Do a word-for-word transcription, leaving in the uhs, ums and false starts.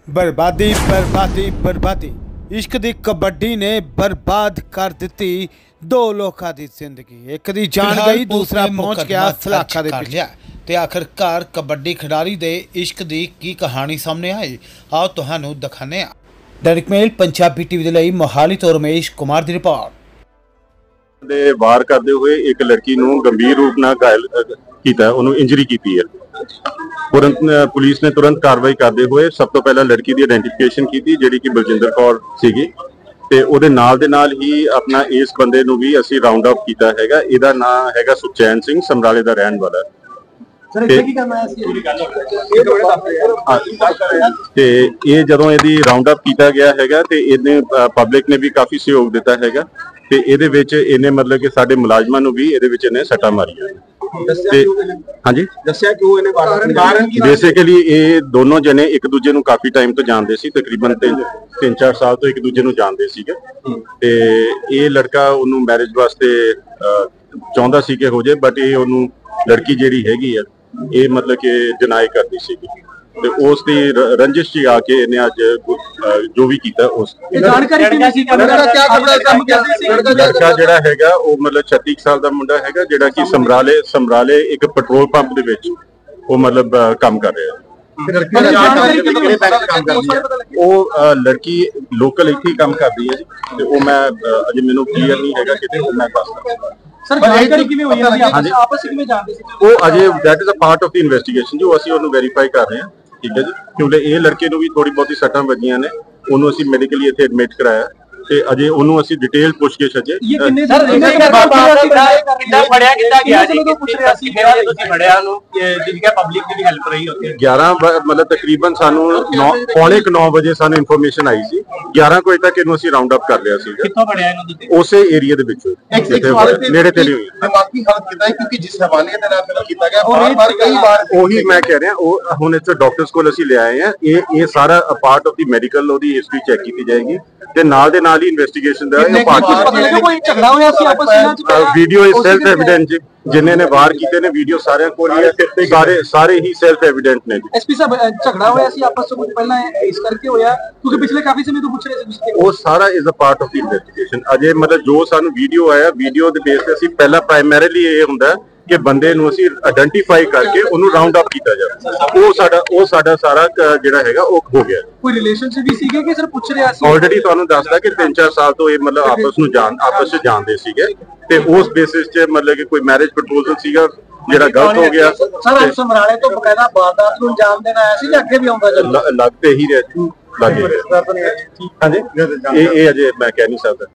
बर्बादी बर्बादी बर्बादी इश्क दी कबड्डी ने बर्बाद कर दी दो लोगों की जिंदगी। एक दी जान गई, दूसरा पहुंच गया सलाखा दे पिछे। ते आखिरकार कबड्डी खिडारी दे इश्क दी की कहानी सामने आई, आओ तुहानू दिखाने। दैनिक मेल पंजाबी टीवी दे लई मोहाली तो रमेश कुमार दी रिपोर्ट। दे वार करते हुए एक लड़की नूं गंभीर रूप नाल घायल कीता, उन्होंने इंजरी की है। तुरंत पुलिस ने तुरंत कार्रवाई करते हुए सब तो पहला लड़की की आइडेंटिफिकेशन की, जिहड़ी कि बलजिंदर कौर सीगी, ते उहदे नाल दे नाल ही अपना इस बंदे नूं भी असीं राउंड अप कीता हैगा। इहदा नाम हैगा सुखचैन सिंह, समराले दा रहण वाला। ते ये जदों इहदी राउंड अप कीता गया हैगा ते इहने पब्लिक ने भी काफी सहयोग दिता हैगा ते इहदे विच इहने मतलब कि साडे मुलाजमां नूं भी इहदे विच इहने सट्टां मारीआं। हाँ जी, बेसिकली ये दोनों जने एक दूजे नूं काफी टाइम तो जानते सी, तकरीबन तीन तीन चार साल तो एक दूजे नूं जानते सीगे। ते ये लड़का उन्होंने मैरिज वास्ते चाहता सी कि हो जाए, बट ये उन्होंने लड़की जिहड़ी हैगी है ये मतलब कि डिनाई करती सी। ते उस दी रंजिश च आके इन्हें अज जो भी कीता उस लड़का जिहड़ा हैगा वो मतलब छत्तीस साल दा मुंडा हैगा, जिहड़ा कि समराले समराले एक पेट्रोल पंप दे विच वो मतलब काम कर रहा है। वो लड़की लोकल इत्थे काम करदी है जी, ते वो मैं अजे मैनूं क्लीयर नहीं हैगा कि वो मैं दसदा। सर जानकारी किवें होई है, आपस आपस में जानदे सी? वो अजे that is a part of the investigation जो असीं उहनूं वेरीफाई कर रहे हैं। ठीक है जी, क्योंकि ये लड़के नूं भी थोड़ी बहुत सट्टां वजियां ने, उन्होंने असीं मेडिकली इत्थे एडमिट कराया ते अजे उन्होंने असीं डिटेल पुछगिछ अजे ये किन्ने सर किन्ने कितना पढ़िया कितना गया जी, पूछ रहे ਅਸੀਂ ਮੇਰਾ ਤੁਸੀਂ ਫੜਿਆ ਨੂੰ ਜਿਨਕਾ ਪਬਲਿਕ ਦੀ ਵੀ ਹੈਲਪ ਰਹੀ ਉੱਥੇ। ग्यारह मतलब तकरीबन सानू पौने नौ बजे सानू इन्फॉर्मेशन आई सी, ग्यारह वजे तक इहनूं असीं राउंड अप कर लिया सी। ਕਿੱਥੋਂ ਫੜਿਆ ਇਹਨੂੰ ਤੁਸੀਂ? ਉਸੇ ਏਰੀਆ ਦੇ ਵਿੱਚੋਂ ਜਿੱਥੇ ਨੇੜੇ ਤੇ ਨਹੀਂ ਹੋਈ ਦਿਮਾਗੀ ਹਾਲਤ ਕਿਦਾਂ, ਕਿਉਂਕਿ ਜਿਸ ਹਵਾਲੇ ਦੇ ਨਾਲ ਕੀਤਾ ਗਿਆ ਬਾਰ ਬਾਰ ਕਈ ਵਾਰ ਉਹੀ ਮੈਂ ਕਹਿ ਰਿਹਾ। ਉਹ ਹੁਣ ਇੱਥੇ ਡਾਕਟਰਸ ਕੋਲ ਅਸੀਂ ਲਿਆਏ ਆ, ਇਹ ਇਹ ਸਾਰਾ ਪਾਰਟ ਆਫ ਦੀ ਮੈਡੀਕਲ ਉਹਦੀ ਹਿਸਟਰੀ ਚੈੱਕ ਕੀਤੀ ਜਾਏਗੀ ਤੇ ਨਾਲ ਦੇ ਨਾਲ ਹੀ ਇਨਵੈਸਟੀਗੇਸ਼ਨ ਦਾ ਇਹ ਪਾਰਟ ਕੋਈ ਝਗੜਾ ਹੋਇਆ ਸੀ ਆਪਸ ਵਿੱਚ? ਵੀਡੀਓ ਇਸ ਸੈਲਫ ਐਵੀਡੈਂਟ ਜੀ, ਜਿਨ੍ਹਾਂ ਨੇ ਵਾਰ ਕੀਤੇ ਨੇ ਵੀਡੀਓ ਸਾਰਿਆਂ ਕੋਲ ਹੀ ਹੈ ਤੇ ਸਾਰੇ ਸਾਰੇ ਹੀ ਸੈਲਫ ਐਵੀਡੈਂਟ ਨੇ ਜੀ। ਐਸਪੀ ਸਾਹਿਬ ਝਗੜਾ ਹੋਇਆ ਸੀ ਆਪਸ ਵਿੱਚ ਪਹਿਲਾਂ ਇਸ ਕਰਕੇ ਹੋਇਆ ਕਿਉਂਕਿ ਪਿਛਲੇ ਕਾਫੀ ਸਮੇਂ ਤੋਂ ਪੁੱਛ ਰਹੇ ਸੀ ਤੁਸੀਂ? ਉਹ ਸਾਰਾ is a part of the investigation. ਅਜੇ ਮਤਲਬ ਜੋ ਸਾਨੂੰ ਵੀਡੀਓ ਆਇਆ, ਵੀਡੀਓ ਦੇ ਬੇਸ ਤੇ ਅਸੀਂ ਪਹਿਲਾਂ ਪ੍ਰਾਇਮਰੀਲੀ ਇਹ ਹੁੰਦਾ ਕਿ ਬੰਦੇ ਨੂੰ ਅਸੀਂ ਆਇਡੈਂਟੀਫਾਈ ਕਰਕੇ ਉਹਨੂੰ ਰਾਉਂਡ ਅਪ ਕੀਤਾ ਜਾਵੇ। ਉਹ ਸਾਡਾ ਉਹ ਸਾਡਾ ਸਾਰਾ ਜਿਹੜਾ ਹੈਗਾ ਉਹ ਹੋ ਗਿਆ। ਕੋਈ ਰਿਲੇਸ਼ਨਸ਼ਿਪ ਵੀ ਸੀਗੇ ਕਿ ਸਿਰਫ ਪੁੱਛ ਰਿਹਾ ਸੀ? ਆਲਰੇਡੀ ਤੁਹਾਨੂੰ ਦੱਸਦਾ ਕਿ ਤਿੰਨ ਚਾਰ ਸਾਲ ਤੋਂ ਇਹ ਮਤਲਬ ਆਪਸ ਨੂੰ ਜਾਣ ਆਪਸ ਵਿੱਚ ਜਾਣਦੇ ਸੀਗੇ ਤੇ ਉਸ ਬੇਸਿਸ 'ਚ ਮਤਲਬ ਕਿ ਕੋਈ ਮੈਰਿਜ ਪ੍ਰਪੋਜ਼ਲ ਸੀਗਾ ਜਿਹੜਾ ਗਲਤ ਹੋ ਗਿਆ। ਸਰ ਸਮਰਾਲੇ ਤੋਂ ਬਕਾਇਦਾ ਵਾਰਦਾਤ ਨੂੰ ਅੰਜਾਮ ਦੇਣ ਆਇਆ ਸੀ ਜਾਂ ਅੱਗੇ ਵੀ ਆਉਂਦਾ ਚੱਲਦਾ? ਲੱਗਦੇ ਹੀ ਰਿਹਾ ਜੀ, ਲੱਗੇ। ਹਾਂਜੀ, ਇਹ ਇਹ ਅਜੇ ਮੈਂ ਕਹਿ ਨਹੀਂ ਸਕਦਾ।